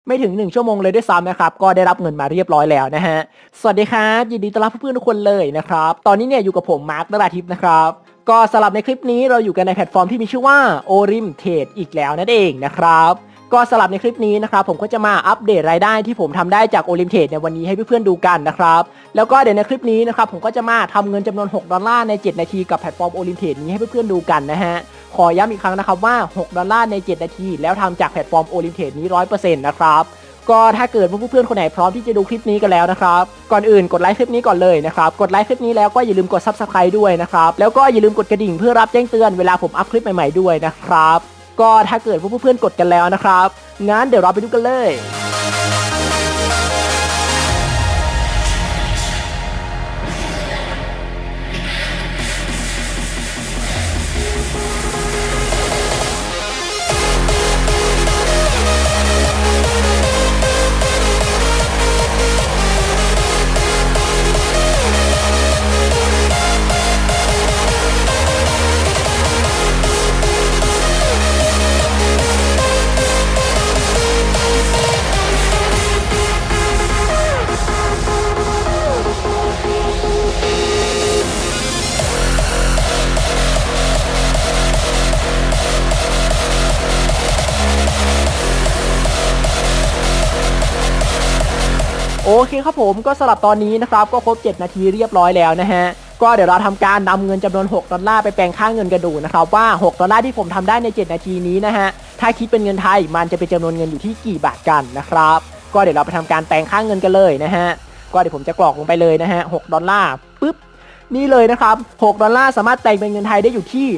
ไม่ถึง1ชั่วโมงเลยด้วยซ้ำนะครับก็ได้รับเงินมาเรียบร้อยแล้วนะฮะสวัสดีครับยินดีต้อนรับเพื่อนๆทุกคนเลยนะครับตอนนี้เนี่ยอยู่กับผมมาร์ค นราธิปนะครับก็สำหรับในคลิปนี้เราอยู่กันในแพลตฟอร์มที่มีชื่อว่า Orim Trade อีกแล้วนั่นเองนะครับก็สำหรับในคลิปนี้นะครับผมก็จะมาอัปเดตรายได้ที่ผมทำได้จาก Orim Trade ในวันนี้ให้เพื่อนๆดูกันนะครับแล้วก็เดี๋ยวในคลิปนี้นะครับผมก็จะมาทำเงินจำนวน$6ใน7นาทีกับแพลตฟอร์ม Orim Trade นี้ให้เพื่อนๆดูกันนะฮะขอย้ำอีกครั้งนะครับว่า$6ใน7นาทีแล้วทำจากแพลตฟอร์ม Orim Trade นี้ 100% นะครับก็ถ้าเกิดว่าเพื่อนๆคนไหนพร้อมที่จะดูคลิปนี้กันแล้วนะครับก่อนอื่นกดไลค์คลิปนี้ก่อนเลยนะครับกดไลค์คลิปนี้แล้วก็อย่าลืมกด Subscribe ด้วยนะครับแล้วก็อย่าลืมกดกระดิ่งเพื่อรับแจ้งเตือนเวลาผมอัพคลิปใหม่ๆด้วยนะครับก็ถ้าเกิดว่าเพื่อนๆกดกันแล้วนะครับงั้นเดี๋ยวเราไปดูกันเลยโอเคครับผมก็สำหรับตอนนี้นะครับก็ครบ7นาทีเรียบร้อยแล้วนะฮะก็เดี๋ยวเราทำการนำเงินจำนวน$6ไปแปลงค่าเงินกันดูนะครับว่า$6ที่ผมทำได้ใน7นาทีนี้นะฮะถ้าคิดเป็นเงินไทยมันจะเป็นจำนวนเงินอยู่ที่กี่บาทกันนะครับก็เดี๋ยวเราไปทำการแปลงค่าเงินกันเลยนะฮะก็เดี๋ยวผมจะกรอกลงไปเลยนะฮะ$6ปึ๊บนี่เลยนะครับ$6สามารถแปลงเป็นเงินไทยได้อยู่ที่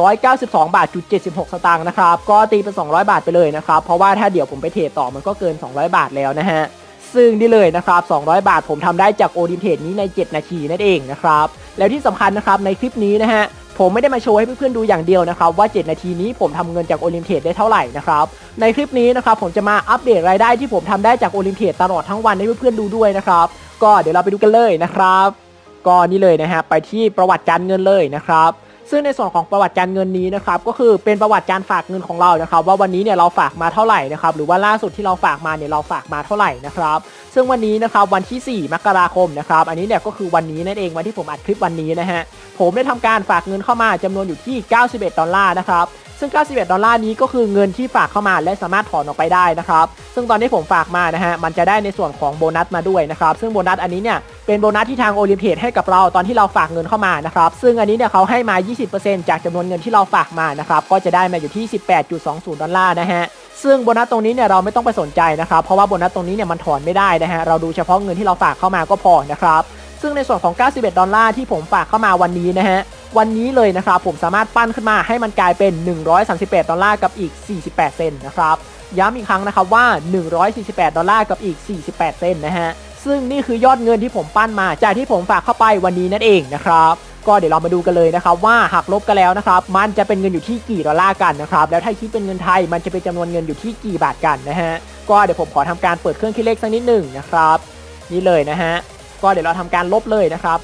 192.76 สตางค์นะครับก็ตีเป็น200บาทไปเลยนะครับเพราะว่าถ้าเดี๋ยวผมไปเทรดต่อมันก็เกิน200บาทแล้วนะฮะซึ่งนี่เลยนะครับ200บาทผมทำได้จากโอริมเทรดนี้ใน7นาทีนั่นเองนะครับแล้วที่สำคัญนะครับในคลิปนี้นะฮะผมไม่ได้มาโชว์ให้เพื่อนๆดูอย่างเดียวนะครับว่า7นาทีนี้ผมทำเงินจากโอริมเทรดได้เท่าไหร่นะครับในคลิปนี้นะครับผมจะมาอัปเดตรายได้ที่ผมทำได้จากโอริมเทรดตลอดทั้งวันให้เพื่อนๆดูด้วยนะครับก็เดี๋ยวเราไปดูกันเลยนะครับก็นี่เลยนะฮะไปที่ประวัติการเงินเลยนะครับซึ่งในส่วนของประวัติการเงินนี้นะครับก็คือเป็นประวัติการฝากเงินของเรานะครับว่าวันนี้เนี่ยเราฝากมาเท่าไหร่นะครับหรือว่าล่าสุดที่เราฝากมาเนี่ยเราฝากมาเท่าไหร่นะครับซึ่งวันนี้นะครับวันที่4มกราคมนะครับอันนี้เนี่ยก็คือวันนี้นั่นเองวันที่ผมอัดคลิปวันนี้นะฮะผมได้ทำการฝากเงินเข้ามาจำนวนอยู่ที่$91นะครับซึ่ง$91นี้ก็คือเงินที่ฝากเข้ามาและสามารถถอนออกไปได้นะครับซึ่งตอนที่ผมฝากมานะฮะมันจะได้ในส่วนของโบนัสมาด้วยนะครับซึ่งโบนัสอันนี้เนี่ยเป็นโบนัสที่ทางโอลิมเทรดให้กับเราตอนที่เราฝากเงินเข้ามานะครับซึ่งอันนี้เนี่ยเขาให้มา 20% จากจำนวนเงินที่เราฝากมานะครับก็จะได้มาอยู่ที่$18.20นะฮะซึ่งโบนัสตรงนี้เนี่ยเราไม่ต้องไปสนใจนะครับเพราะว่าโบนัสตรงนี้เนี่ยมันถอนไม่ได้นะฮะเราดูเฉพาะเงินที่เราฝากเข้ามาก็พอนะครับซึ่งในส่วนของ$91ที่ผมฝากเข้ามาวันนี้นะฮะวันนี้เลยนะครับผมสามารถปั้นขึ้นมาให้มันกลายเป็น$138กับอีก48เซนต์นะครับย้ำอีกครั้งนะครับว่า$148กับอีก48เซนต์นะฮะซึ่งนี่คือยอดเงินที่ผมปั้นมาจากที่ผมฝากเข้าไปวันนี้นั่นเองนะครับก็เดี๋ยวเรามาดูกันเลยนะครับว่าหักลบกันแล้วนะครับมันจะเป็นเงินอยู่ที่กี่$กันนะครับแล้วถ้าคิดเป็นเงินไทยมันจะเป็นจำนวนเงินอยู่ที่กี่บาทกันนะฮะก็เดี๋ยวผมขอทำการเปิดเครื่องคิดเลขสักนิดหนึ่งนะครับนี่เลยนะฮะก็เดี๋ยวเราทำการลบเลยนะครับ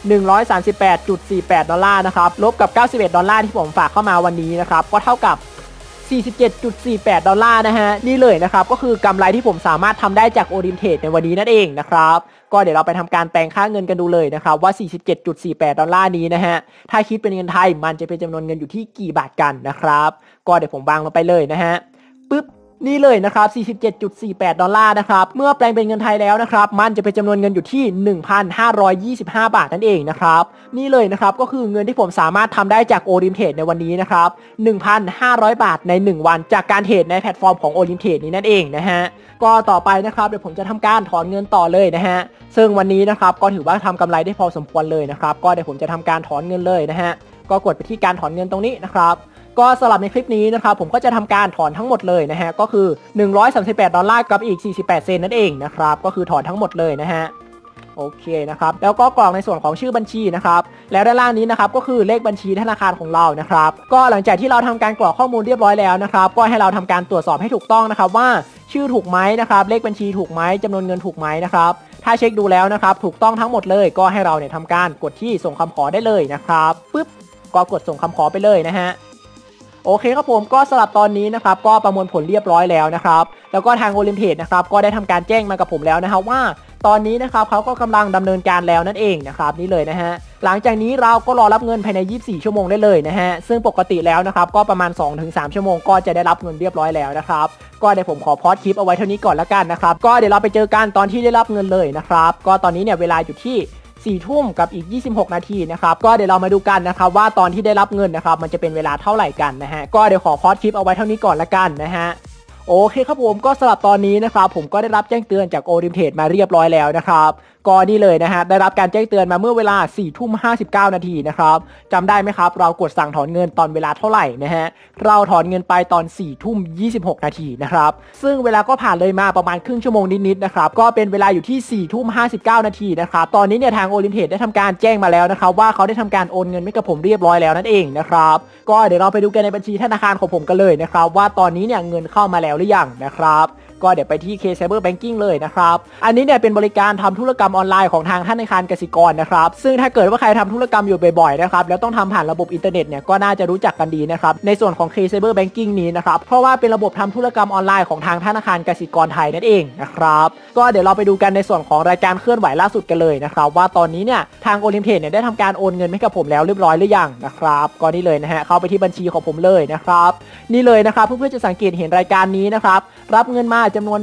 $138.48นะครับลบกับ$91ที่ผมฝากเข้ามาวันนี้นะครับก็เท่ากับ$47.48นะฮะนี่เลยนะครับก็คือกำไรที่ผมสามารถทำได้จากโอริมเทรดในวันนี้นั่นเองนะครับก็เดี๋ยวเราไปทำการแปลงค่าเงินกันดูเลยนะครับว่า$47.48นี้นะฮะถ้าคิดเป็นเงินไทยมันจะเป็นจำนวนเงินอยู่ที่กี่บาทกันนะครับก็เดี๋ยวผมวางลงไปเลยนะฮะปึ๊บนี่เลยนะครับ$47.48นะครับเมื่อแปลงเป็นเงินไทยแล้วนะครับมันจะเป็นจำนวนเงินอยู่ที่1,525 บาทนั่นเองนะครับนี่เลยนะครับก็คือเงินที่ผมสามารถทำได้จากโอริมเทรดในวันนี้นะครับ 1,500 บาทใน1วันจากการเทรดในแพลตฟอร์มของโอริมเทรดนี้นั่นเองนะฮะก็ต่อไปนะครับเดี๋ยวผมจะทำการถอนเงินต่อเลยนะฮะซึ่งวันนี้นะครับก็ถือว่าทำกำไรได้พอสมควรเลยนะครับก็เดี๋ยวผมจะทำการถอนเงินเลยนะฮะก็กดไปที่การถอนเงินตรงนี้นะครับก็สำหรับในคลิปนี้นะครับผมก็จะทำการถอนทั้งหมดเลยนะฮะก็คือ$138กับอีก48เซนต์นั่นเองนะครับก็คือถอนทั้งหมดเลยนะฮะโอเคนะครับแล้วก็กรอกในส่วนของชื่อบัญชีนะครับแล้วด้านล่างนี้นะครับก็คือเลขบัญชีธนาคารของเรานะครับก็หลังจากที่เราทำการกรอกข้อมูลเรียบร้อยแล้วนะครับก็ให้เราทำการตรวจสอบให้ถูกต้องนะครับว่าชื่อถูกไหมนะครับเลขบัญชีถูกไหมจำนวนเงินถูกไหมนะครับถ้าเช็คดูแล้วนะครับถูกต้องทั้งหมดเลยก็ให้เราเนี่ยทำการกดที่ส่งคำขอได้เลยนะครับปึ๊บก็กดส่งคำขอไปเลยนะฮะโอเคครับผมก็สำหรับตอนนี้นะครับก็ประมวลผลเรียบร้อยแล้วนะครับแล้วก็ทางโอลิมเพดนะครับก็ได้ทำการแจ้งมากับผมแล้วนะครับว่าตอนนี้นะครับเขาก็กำลังดำเนินการแล้วนั่นเองนะครับนี่เลยนะฮะหลังจากนี้เราก็รอรับเงินภายใน24ชั่วโมงได้เลยนะฮะซึ่งปกติแล้วนะครับก็ประมาณ 2-3 ชั่วโมงก็จะได้รับเงินเรียบร้อยแล้วนะครับก็เดี๋ยวผมขอพอดคลิปเอาไว้เท่านี้ก่อนละกันนะครับก็เดี๋ยวเราไปเจอกันตอนที่ได้รับเงินเลยนะครับก็ตอนนี้เนี่ยเวลาอยู่ที่4 ทุ่มกับอีก26นาทีนะครับก็เดี๋ยวเรามาดูกันนะครับว่าตอนที่ได้รับเงินนะครับมันจะเป็นเวลาเท่าไหร่กันนะฮะก็เดี๋ยวขอพอดคลิปเอาไว้เท่านี้ก่อนละกันนะฮะโอเคครับผมก็สำหรับตอนนี้นะครับผมก็ได้รับแจ้งเตือนจากโอลิมเพดมาเรียบร้อยแล้วนะครับก็นี่เลยนะฮะได้รับการแจ้งเตือนมาเมื่อเวลา4 ทุ่ม 59นาทีนะครับจำได้ไหมครับเรากดสั่งถอนเงินตอนเวลาเท่าไหร่นะฮะเราถอนเงินไปตอน4 ทุ่ม 26นาทีนะครับซึ่งเวลาก็ผ่านเลยมาประมาณครึ่งชั่วโมงนิดๆนะครับก็เป็นเวลาอยู่ที่4 ทุ่ม 59นาทีนะครับตอนนี้เนี่ยทางโอลิมเพดได้ทำการแจ้งมาแล้วนะครับว่าเขาได้ทำการโอนเงินให้กับผมเรียบร้อยแล้วนั่นเองนะครับก็เดี๋ยวเราไปดูกันในบัญชีธนาคารของผมกันเลยนะครับว่าตอนนี้เนี่ยเงินเข้ามาแล้วหรือยังนะครับก็เดี๋ยวไปที่ K-Cyber Banking เลยนะครับอันนี้เนี่ยเป็นบริการทำธุรกรรมออนไลน์ของทางธนาคารกสิกรนะครับซึ่งถ้าเกิดว่าใครทำธุรกรรมอยู่บ่อยๆนะครับแล้วต้องทำผ่านระบบอินเทอร์เน็ตเนี่ยก็น่าจะรู้จักกันดีนะครับในส่วนของ K-Cyber Banking นี้นะครับเพราะว่าเป็นระบบทำธุรกรรมออนไลน์ของทางธนาคารกสิกรไทยนั่นเองนะครับก็เดี๋ยวเราไปดูกันในส่วนของรายการเคลื่อนไหวล่าสุดกันเลยนะครับว่าตอนนี้เนี่ยทางโอลิมเพดเนี่ยได้ทำการโอนเงินให้กับผมแล้วเรียบร้อยหรือยังนะครับก็นี่เลยนะฮะเข้าไปที่บัญชีของผมเลยนะครับนี่เลยนะครับเพื่อนๆจะสังเกตเห็นรายการนี้นะครับรับเงินมาจำนวน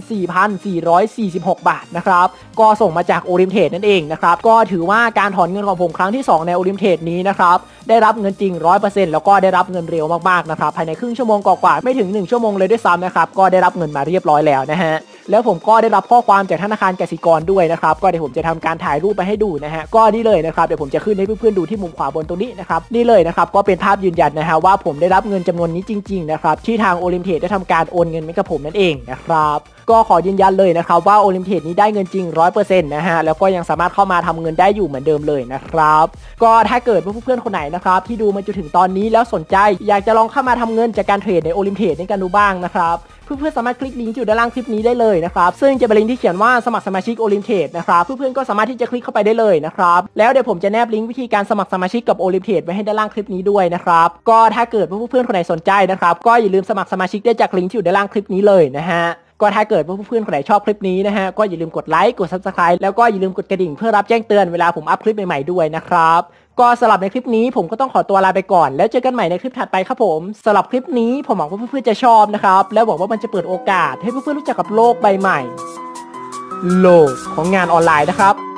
4,446 บาทนะครับก็ส่งมาจากโอลิมเพดนั่นเองนะครับก็ถือว่าการถอนเงินของผมครั้งที่2ในโอลิมเพดนี้นะครับได้รับเงินจริง 100% แล้วก็ได้รับเงินเร็วมากๆนะครับภายในครึ่งชั่วโมงกว่าๆไม่ถึง1ชั่วโมงเลยด้วยซ้ำนะครับก็ได้รับเงินมาเรียบร้อยแล้วนะฮะแล้วผมก็ได้รับข้อความจากธนาคารกสิกรด้วยนะครับก็เดี๋ยวผมจะทำการถ่ายรูปไปให้ดูนะฮะก็นี่เลยนะครับเดี๋ยวผมจะขึ้นให้เพื่อนๆดูที่มุมขวาบนตรงนี้นะครับนี่เลยนะครับก็เป็นภาพยืนยันนะฮะว่าผมได้รับเงินจำนวนนี้จริงๆนะครับที่ทางโอลิมเพดได้ทำการโอนเงินให้กับผมนั่นเองนะครับก็ขอยืนยันเลยนะครับว่าโอลิมเพดนี้ได้เงินจริง 100% นะฮะแล้วก็ยังสามารถเข้ามาทำเงินได้อยู่เหมือนเดิมเลยนะครับก็ถ้าเกิดว่าเพื่อนๆคนไหนนะครับที่ดูมาจนถึงตอนนี้แล้วสนใจอยากจะลองเข้ามาทำเงินจากการเทรดในโอลิมเพดในกันดูบ้างนะครับเพื่อนๆสามารถคลิกลิงก์อยู่ด้านล่างคลิปนี้ได้เลยนะครับซึ่งจะเป็นลิงก์ที่เขียนว่าสมัครสมาชิกโอลิมเพดนะครับเพื่อนๆก็สามารถที่จะคลิกเข้าไปได้เลยนะครับแล้วเดี๋ยวผมจะแนบลิงก์วิธีการสมัครสมาชิกกับโอลิมเพดไว้ให้ด้านล่างคลิปนี้ด้วยนะครับก็ถ้าเกิดว่าเพื่อนๆคนไหนสนใจนะครับก็อย่าลืมสมัครสมาชิกได้จากลิงก์ที่อยู่ด้านล่างคลิปนี้เลยนะฮะก็ถ้าเกิดว่าเพื่อนๆคนไหนชอบคลิปนี้นะฮะก็อย่าลืมกดไลค์กด Subscribe แล้วก็อย่าลืมกดกระดิ่งเพื่อรับแจ้งเตือนเวลาผมอัพคลิปใหม่ๆด้วยนะครับก็สำหรับในคลิปนี้ผมก็ต้องขอตัวลาไปก่อนแล้วเจอกันใหม่ในคลิปถัดไปครับผมสำหรับคลิปนี้ผมหวังว่าเพื่อนๆจะชอบนะครับแล้วหวังว่ามันจะเปิดโอกาสให้เพื่อนๆรู้จักกับโลกใบใหม่โลกของงานออนไลน์นะครับ